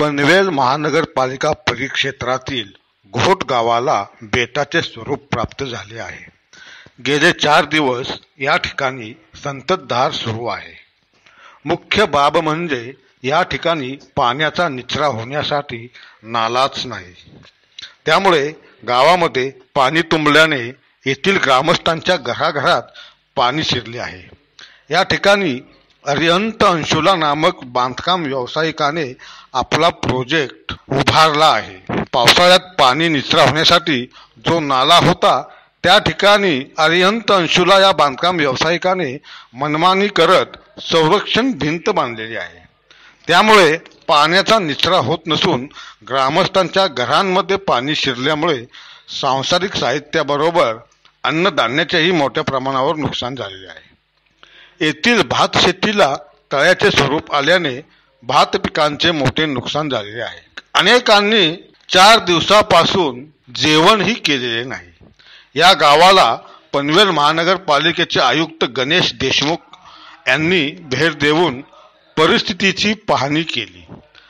पनवेल महानगरपालिका परिक्षेत्रातील घोट गावाला बेटाचे स्वरूप प्राप्त झाले आहे। गेले 4 दिवस या ठिकाणी संततधार सुरू आहे। मुख्य बाब म्हणजे या ठिकाणी पाण्याचा निचरा होण्यासाठी नालाच नाही, त्यामुळे गावामध्ये पाणी तुंबल्याने येथील ग्रामस्थांच्या घराघरात पाणी शिरले आहे। या ठिकाणी अरिहंत अंशुला नामक बांधकाम व्यावसायिकाने आपला प्रोजेक्ट उभारला आहे। पावसाळ्यात पाणी निचरा होण्यासाठी जो नाला होता त्या ठिकाणी अरिहंत अंशुला या बांधकाम व्यावसायिकाने मनमानी करत संरक्षण भिंत बांधलेली आहे। त्यामुळे पाण्याचा निचरा होत नसून ग्रामस्थांच्या घरांमध्ये पाणी शिरल्यामुळे सांसारिक साहित्याबरोबर अन्नधान्याचेही मोठ्या प्रमाणावर नुकसान झालेले आहे। येथील भात शेतीला तळ्याचे स्वरूप आल्याने भात पिकांचे मोठे नुकसान झालेले आहे। अनेकांनी 4 दिवसापासून जेवणही केलेले नाही। या गावाला पनवेल महानगरपालिकेचे आयुक्त गणेश देशमुख यांनी भेट देऊन परिस्थितीची पाहणी केली।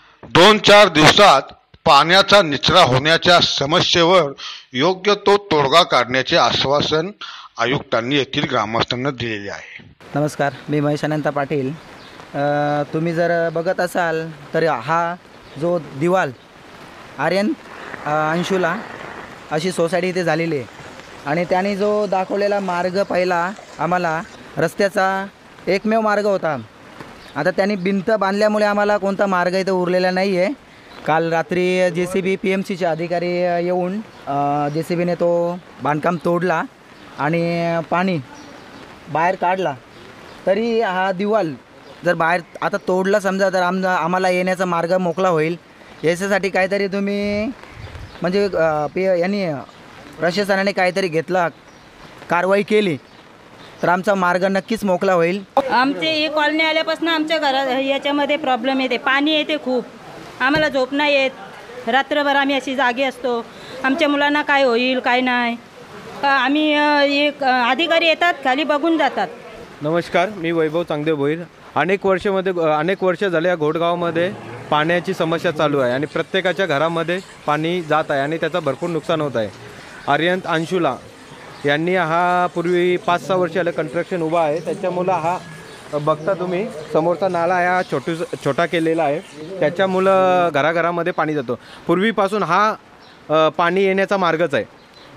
2-4 दिवसात पाण्याचा निचरा होण्याच्या समस्येवर योग्य तो तोडगा काढण्याचे आश्वासन आयुक्तांनी येथील ग्रामस्थांना दिलेले आहे। नमस्कार, मी महेश अनंत पाटील। तुम्ही जर बघत असाल तर हा जो दिवाल आर्यन अंशुला अशी सोसायटी इथे झालेली आहे आणि त्याने जो दाखवलेला मार्ग पहिला आम्हाला रस्त्याचा एकमेव मार्ग होता। आता त्यांनी भिंत बांधल्यामुळे आम्हाला कोणता मार्ग इथे उरलेला नाही आहे। काल रात्री JCB PMCचे अधिकारी येऊन JCBने तो बांधकाम तोडला आणि पाणी बाहेर काढला। तरी हा दिवाल जर बाहेर आता तोडला समजा तर आम्हाला येण्याचा मार्ग मोकळा होईल। याच्यासाठी काहीतरी तुम्ही म्हणजे यांनी प्रशासनाने काहीतरी घेतला, कारवाई केली तर आमचा मार्ग नक्कीच मोकळा होईल। आमचे ही कॉलनी आल्यापासून आमच्या घरात याच्यामध्ये प्रॉब्लेम येते, पाणी येते खूप, आम्हाला झोप नाही येत, रात्रभर आम्ही अशी जागी असतो। आमच्या मुलांना काय होईल काय नाही, आम्ही एक अधिकारी येतात खाली बघून जातात। नमस्कार, मी वैभव चांगदेव भोईर। अनेक वर्ष झाले या घोटगावमध्ये पाण्याची समस्या चालू आहे आणि प्रत्येकाच्या घरामध्ये पाणी जात आहे आणि त्याचं भरपूर नुकसान होत आहे। अरिहंत अंशुला यांनी हा पूर्वी 5-6 वर्ष आलं कन्स्ट्रक्शन उभा आहे। त्याच्यामुळं हा बघता तुम्ही समोरचा नाला हा छोटा केलेला आहे, त्याच्यामुळं घराघरामध्ये पाणी जातो। पूर्वीपासून हा पाणी येण्याचा मार्गच आहे,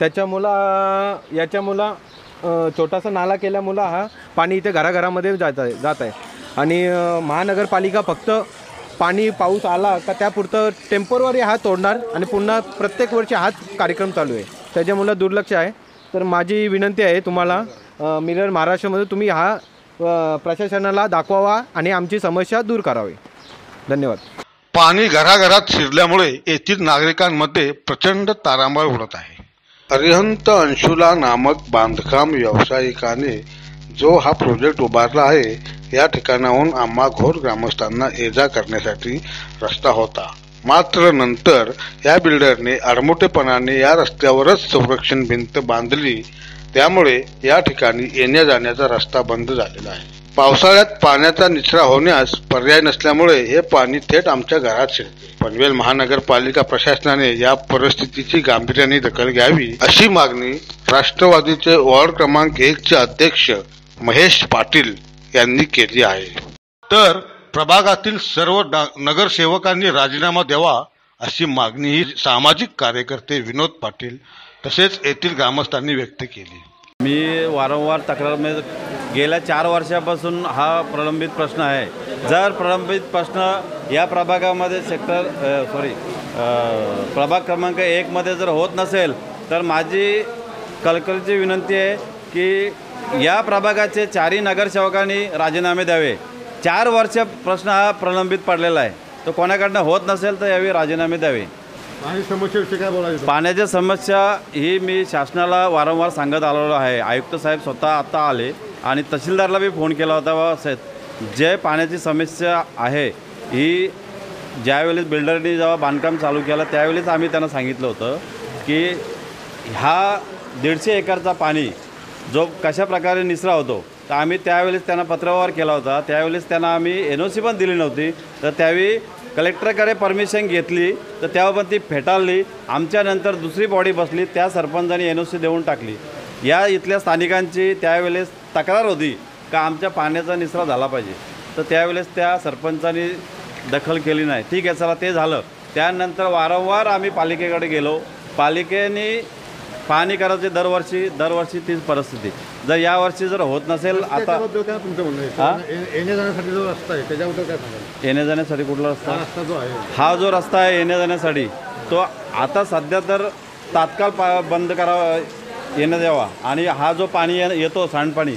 याच्यामुळं छोटासा नाला केल्यामुळं हा पाणी इथे घराघरामध्ये जात आहे आणि महानगरपालिका फक्त पाऊस आला का त्यापुरतं टेम्पररी हा तोडणार आणि पुन्हा प्रत्येक वर्षी हाच कार्यक्रम चालू आहे, त्याच्यामुळं दुर्लक्ष आहे। तर माझी विनंती आहे तुम्हाला, मिरर महाराष्ट्रामध्ये तुम्ही हा प्रशासनाला दाखवावा आणि आमची समस्या दूर करावी। धन्यवाद। पाणी घराघरात शिरल्यामुळे येथील नागरिकांमध्ये प्रचंड तारांबळ उडत आहे। अरिहंत अंशुला नामक बांधकाम व्यावसायिकाने जो हा प्रोजेक्ट उभारला आहे, या ठिकाणाहून आम्हा घोर ग्रामस्थांना ये-जा करण्यासाठी रस्ता होता। मात्र नंतर या बिल्डरने आडमुठेपणाने या रस्त्यावरच संरक्षण भिंत बांधली, त्यामुळे या ठिकाणी येण्या जाण्याचा रस्ता बंद झालेला आहे। पावसाळ्यात पाण्याचा निचरा होण्यास पर्याय नसल्यामुळे हे पाणी थेट आमच्या घरात शिरते। पनवेल महानगरपालिका प्रशासनाने या परिस्थितीची गांभीर्याने दखल घ्यावी अशी मागणी राष्ट्रवादीचे वॉर्ड क्रमांक 1 चे अध्यक्ष महेश पाटील यांनी केली आहे। तर प्रभागातील सर्व नगरसेवकांनी राजीनामा द्यावा अशी मागणी सामाजिक कार्यकर्ते विनोद पाटील तसेच येथील ग्रामस्थांनी व्यक्त केली। मी वारंवार तक्रार गेल्या 4 वर्षापासून हा प्रलंबित प्रश्न आहे। जर प्रलंबित प्रश्न या प्रभागामध्ये प्रभाग क्रमांक 1 मध्ये जर होत नसेल तर माझी कळकळीची विनंती आहे की या प्रभागाचे 4ही नगरसेवकांनी राजीनामे द्यावे। 4 वर्ष प्रश्न हा प्रलंबित पडलेला आहे, तो कोणाकडनं होत नसेल तर यावेळी राजीनामे द्यावे। समस्येविषयी काय बोलायचं? पाण्याची समस्या ही मी शासनाला वारंवार सांगत आलेलो आहे। आयुक्त साहेब स्वतः आता आले आणि तहसीलदारला बी फोन केला होता, व जे पाण्याची समस्या आहे ही ज्यावेळेस बिल्डरनी जेव्हा बांधकाम चालू केलं त्यावेळेस आम्ही त्यांना सांगितलं होतं की हा 150 एकरचा पाणी जो कशा प्रकारे निचरा होतो, तर आम्ही त्यावेळेस त्यांना पत्रव्यवहार केला होता। त्यावेळेस त्यांना आम्ही NOC पण दिली नव्हती, तर त्यावेळी कलेक्टरकडे परमिशन घेतली तर तेव्हा पण ती फेटाळली. आमच्यानंतर दुसरी बॉडी बसली, त्या सरपंचाने NOC देऊन टाकली. या इथल्या स्थानिकांची त्यावेळेस तक्रार होती का आमच्या पाण्याचा निचरा झाला पाहिजे, तर त्यावेळेस त्या सरपंचांनी दखल केली नाही. ठीक आहे, चला ते झालं. त्यानंतर वारंवार आम्ही पालिकेकडे गेलो. पालिकेने पाहणी करायची दरवर्षी तीच परिस्थिती. जर यावर्षी जर होत नसेल, आता काय तुमचं म्हणणं आहे? येण्या जाण्यासाठी जो रस्ता आहे त्याच्याबद्दल काय सांगाल? येण्या जाण्यासाठी कुठला रस्ता? रस्ता जो आहे हा जो रस्ता आहे येण्या जाण्यासाठी, तो आता सध्या तर तात्काळ बंद करावा, येणं द्यावा. आणि हा जो पाणी येतो सांडपाणी,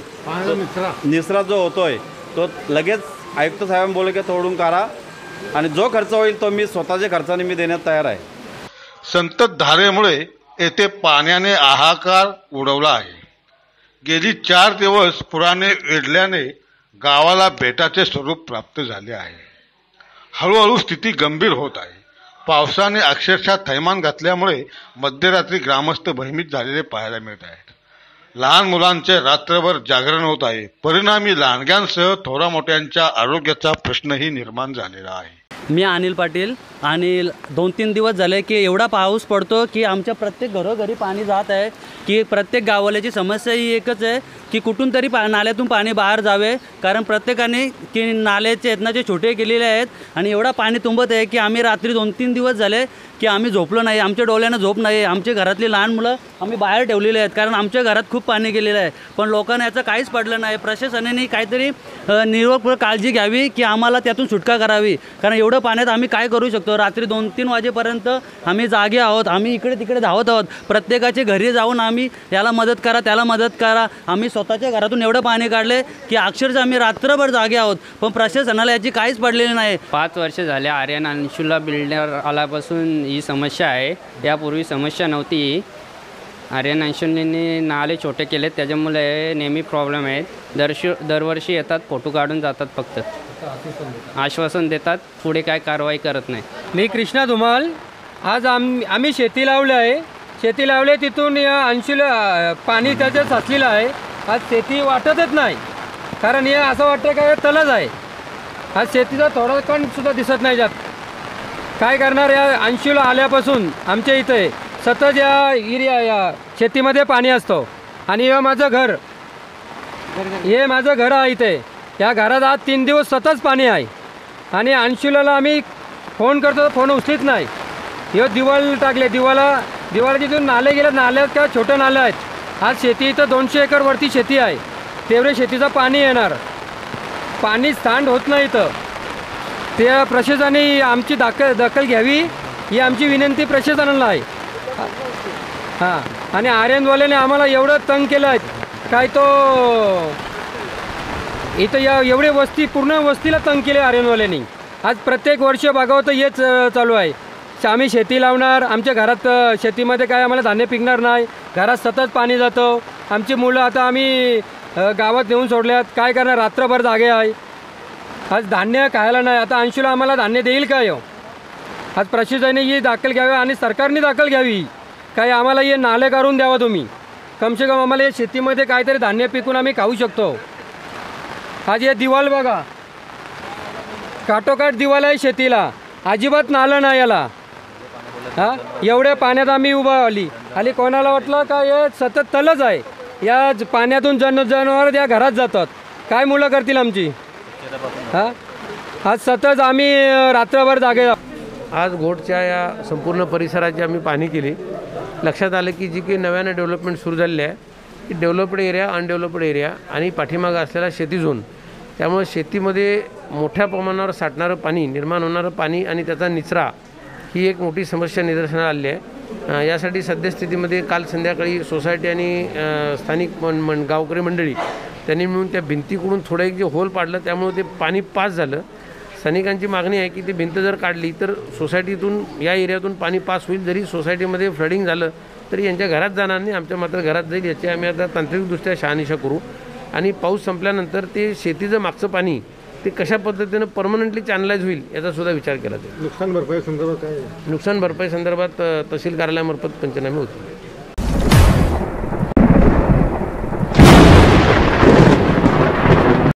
निचरा जो होतोय तो लगेच आयुक्त साहेब बोलले की तोडून काढा, आणि जो खर्च होईल तो मी स्वतःच्या खर्चाने मी देण्यात तयार आहे. संततधारेमुळे येथे पाण्याने हाहाकार उडवला आहे. गेली 4 दिवस पुराने वेढल्याने गावाला बेटाचे स्वरूप प्राप्त झाले आहे. हळूहळू स्थिती गंभीर होत आहे. पावसाने अक्षरशः थैमान घातल्यामुळे मध्यरात्री ग्रामस्थ भयभीत झालेले पाहायला मिळत आहेत. लहान मुलांचे रात्रभर जागरण होत आहे. परिणामी लहानग्यांसह थोरा मोठ्यांच्या आरोग्याचा प्रश्नही निर्माण झालेला आहे. मी अनिल पाटील, आणि 2-3 दिवस झाले की एवढा पाऊस पडतो की आमच्या प्रत्येक घरोघरी पाणी जात आहे. की प्रत्येक गाववाल्याची समस्या ही एकच आहे की कुठून तरी नाल्यातून पाणी बाहेर जावे, कारण प्रत्येकाने की नाल्याचे आहेत जे छोटे केलेले आहेत, आणि एवढा पाणी तुंबत आहे की आम्ही रात्री 2-3 दिवस झाले की आम्ही झोपलो नाही. आमच्या डोळ्यानं झोप नाही. आमच्या घरातली लहान मुलं आम्ही बाहेर ठेवलेले आहेत, कारण आमच्या घरात खूप पाणी गेलेलं आहे. पण लोकांना याचं काहीच पडलं नाही. प्रशासनाने काहीतरी निरोप काळजी घ्यावी की आम्हाला त्यातून सुटका करावी, कारण एवढं पाण्यात आम्ही काय करू शकतो. रात्री 2-3 वाजेपर्यंत आम्ही जागे आहोत. आम्ही इकडे तिकडे धावत आहोत. प्रत्येकाच्या घरी जाऊन आम्ही याला मदत करा, त्याला मदत करा. आम्ही स्वतःच्या घरातून एवढं पाणी काढले की अक्षरशः आम्ही रात्रभर जागे आहोत, पण प्रशासनाला याची काहीच पडलेली नाही. 5 वर्ष झाले आर्यन अंशुला बिल्डर आल्यापासून ही समस्या आहे. यापूर्वी समस्या नव्हती. आर्यन अंशुलने नाले छोटे केलेत, त्याच्यामुळे नेहमी प्रॉब्लेम आहेत. दरवर्षी येतात, फोटो काढून जातात, फक्त आश्वासन देतात, पुढे काय कारवाई करत नाही. मी कृष्णा धुमाल. आज आम्ही शेती लावले आहे. शेती लावले तिथून या अंशुला पाणी त्याच्यात साचलेलं आहे. आज शेती वाटतच नाही, कारण हे असं वाटतं का हे तलच आहे. आज शेतीचा थोडा कणसुद्धा दिसत नाही जात. काय करणार, या अंशुला आल्यापासून आमच्या इथे सतत या शेतीमध्ये पाणी असतो. आणि हे माझं घर आहे इथे. या घरात आज 3 दिवस सतत पाणी आहे. आणि अंशुलाला आम्ही फोन करतो, फोन उचलीत नाही. हे दिवाल टाकले, दिवाला तिथून नाले गेले. नाल्यात काय छोटे नाले आहेत. आज शेती इथं 200 एकरवरती शेती आहे. तेवढे शेतीचं पाणी येणार, पाणी सांड होत नाही इथं. त्या प्रशासनाने आमची दखल घ्यावी ही आमची विनंती प्रशासनाला आहे. हां, आणि आर्यनवाल्याने आम्हाला एवढं तंग केलं आहे काय, तो इथं एवढे पूर्ण वस्तीला तंग केले आर्यनवाल्यांनी. आज प्रत्येक वर्ष बघावं तर हेच चालू आहे. आम्ही शेती लावणार, आमच्या घरात शेतीमध्ये काय आम्हाला धान्य पिकणार नाही. घरात सतत पाणी जातं. आमची मुलं आता आम्ही गावात नेऊन सोडल्यात. काय करणार, रात्रभर जागे आहे. आज धान्य खायला नाही. आता अंशुला आम्हाला धान्य देईल काय हो? आज प्रशासनाने ही दखल घ्यावी आणि सरकारने दखल घ्यावी. काय आम्हाला हे नाले काढून द्यावा तुम्ही. कमसे कम आम्हाला या शेतीमध्ये काहीतरी धान्य पिकून आम्ही खाऊ शकतो. आज हे दिवाल बघा, काठोकाठ दिवाल आहे शेतीला. अजिबात नालं नाही याला. हां, एवढ्या पाण्यात आम्ही उभा आली कोणाला वाटलं का हे सतत तलच आहे. या पाण्यातून जनावर या घरात जातात. काय मुलं करतील आमची. हां, आज सतत आम्ही रात्रभर जागे. आज घोटच्या या संपूर्ण परिसराची आम्ही पाहणी केली. लक्षात आलं की जी काही नव्याने डेव्हलपमेंट सुरू झालेली आहे ती डेव्हलप्ड एरिया, अनडेव्हलप्ड एरिया आणि पाठीमागं असलेला शेती झोन. त्यामुळे शेतीमध्ये मोठ्या प्रमाणावर साठणारं पाणी, निर्माण होणारं पाणी आणि त्याचा निचरा ही एक मोठी समस्या निदर्शनाला आली आहे. यासाठी सद्यस्थितीमध्ये काल संध्याकाळी सोसायटी आणि स्थानिक गावकरी मंडळी त्यांनी मिळून त्या भिंतीकडून थोडं एक जे होल पाडलं, त्यामुळे ते पाणी पास झालं. स्थानिकांची मागणी आहे की ती भिंत जर काढली तर सोसायटीतून, या एरियातून पाणी पास होईल. जरी सोसायटीमध्ये फ्लडिंग झालं तरी यांच्या घरात जाणार नाही, आमच्या मात्र घरात जाईल. याची आम्ही आता तांत्रिकदृष्ट्या शहानिशा करू. आणि पाऊस संपल्यानंतर ते शेतीचं मागचं पाणी ते कशा पद्धतीनं परमनंटली चॅनलाइज होईल याचा सुद्धा विचार केला जाईल. नुकसान भरपाई संदर्भात काय? नुकसान भरपाई संदर्भात तहसील कार्यालयामार्फत पंचनामे होतील.